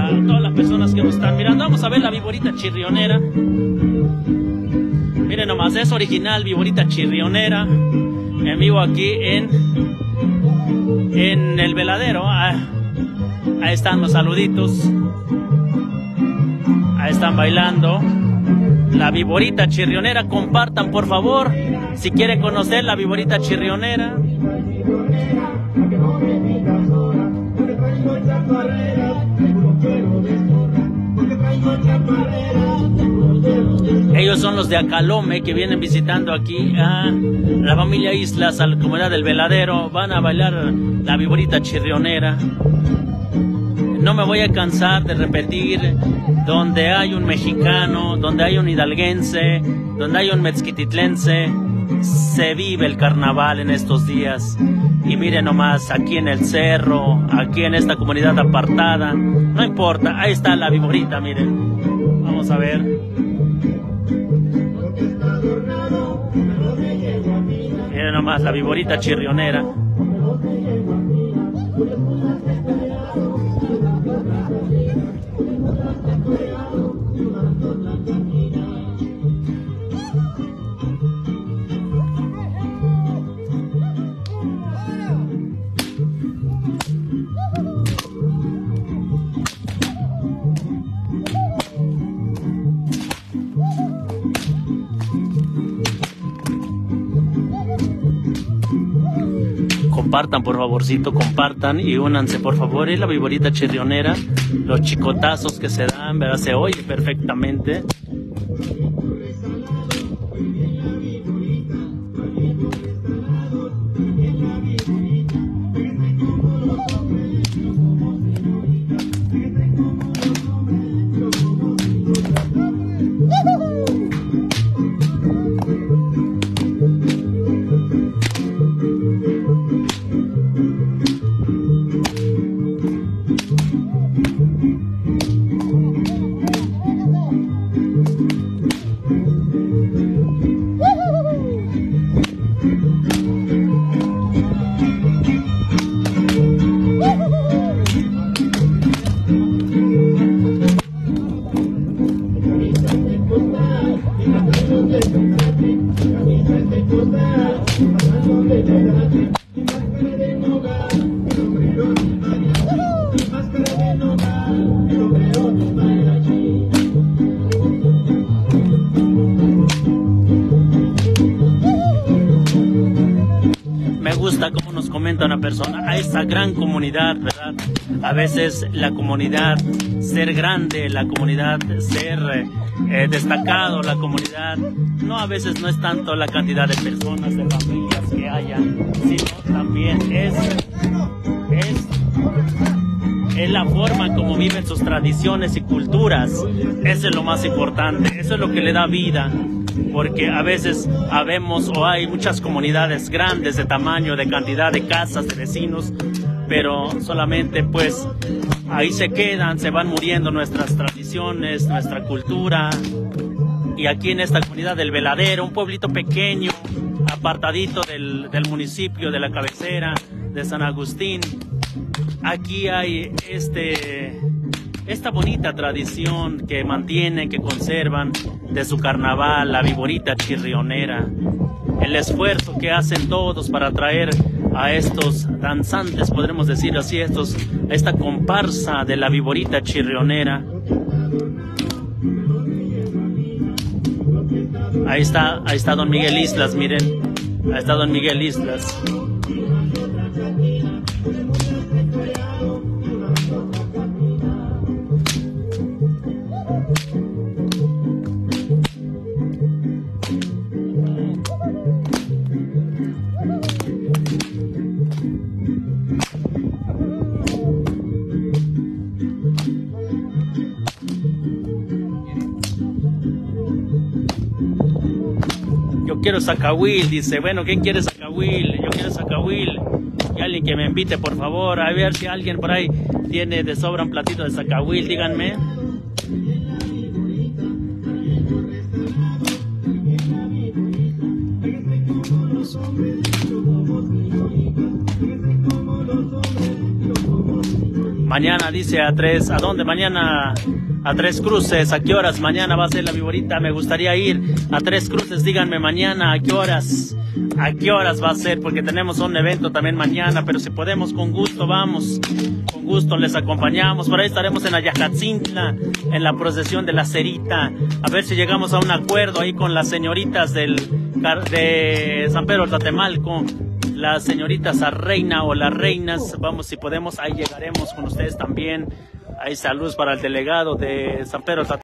a todas las personas que nos están mirando. Vamos a ver la viborita chirrionera. Miren nomás, es original viborita chirrionera. En vivo aquí en el veladero. Ahí están los saluditos. Ahí están bailando la viborita chirrionera. Compartan por favor si quieren conocer la viborita chirrionera. Ellos son los de Acalome que vienen visitando aquí a la familia Islas, a la comunidad del Veladero. Van a bailar la viborita chirrionera. No me voy a cansar de repetir: donde hay un mexicano, donde hay un hidalguense, donde hay un mezquititlense, se vive el carnaval en estos días. Y miren nomás, aquí en el cerro, aquí en esta comunidad apartada, no importa, ahí está la viborita, miren. Vamos a ver. Miren nomás la viborita chirrionera. Compartan por favorcito, compartan y únanse por favor. Y la viborita chirrionera, los chicotazos que se dan, ¿verdad? Se oye perfectamente. Me gusta cómo nos comenta una persona a esta gran comunidad, ¿verdad? A veces la comunidad ser grande, la comunidad ser destacado, la comunidad no, a veces no es tanto la cantidad de personas, de familias que hayan, sino también es la forma como viven sus tradiciones y culturas. Eso es lo más importante, eso es lo que le da vida. Porque a veces habemos o hay muchas comunidades grandes de tamaño, de cantidad de casas, de vecinos, pero solamente pues ahí se quedan, se van muriendo nuestras tradiciones, nuestra cultura. Y aquí en esta comunidad del Veladero, un pueblito pequeño, apartadito del municipio, de la cabecera de San Agustín, aquí hay esta bonita tradición que mantienen, que conservan de su carnaval, la viborita chirrionera. El esfuerzo que hacen todos para traer a estos danzantes, podremos decir así, esta comparsa de la viborita chirrionera. Ahí está don Miguel Islas, miren, ahí está don Miguel Islas. Yo quiero zacahuil, dice. Bueno, ¿quién quiere zacahuil? Yo quiero zacahuil. Y alguien que me invite, por favor. A ver si alguien por ahí tiene de sobra un platito de zacahuil, díganme. Mañana dice ¿a dónde? Mañana a Tres Cruces. ¿A qué horas? Mañana va a ser la viborita. Me gustaría ir a Tres Cruces. Díganme mañana a qué horas. ¿A qué horas va a ser? Porque tenemos un evento también mañana, pero si podemos, con gusto vamos. Con gusto les acompañamos. Por ahí estaremos en Ayacatzintla, en la procesión de la Cerita. A ver si llegamos a un acuerdo ahí con las señoritas de San Pedro Tlatemalco. Las señoritas a reina o las reinas. Vamos, si podemos, ahí llegaremos con ustedes también. Ahí saludos para el delegado de San Pedro Tlatemalco.